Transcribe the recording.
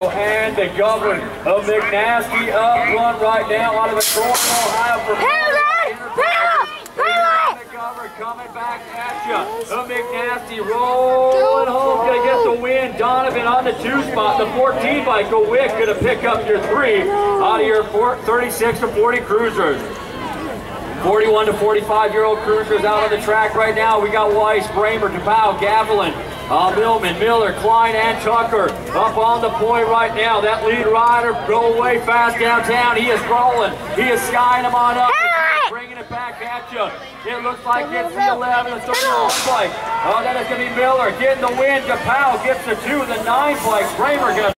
And the governor of McNasty up one right now out of the corner, Ohio for the governor coming back at you. The McNasty rolling home, gonna get the win. Donovan on the 2 spot. The 14 by Wick gonna pick up your 3 out of your 36 to 40 cruisers. 41 to 45-year-old cruisers out on the track right now. We got Weiss, Bramer, DePau, Gavilan, Millman, Miller, Klein, and Tucker up on the point right now. That lead rider going way fast downtown. He is rolling. He is skying them on up. Bringing it back at you. It looks like it's the 11, the 31 bike. Oh, that is going to be Miller getting the win. DePau gets the 2, the 9 bike. Bramer going to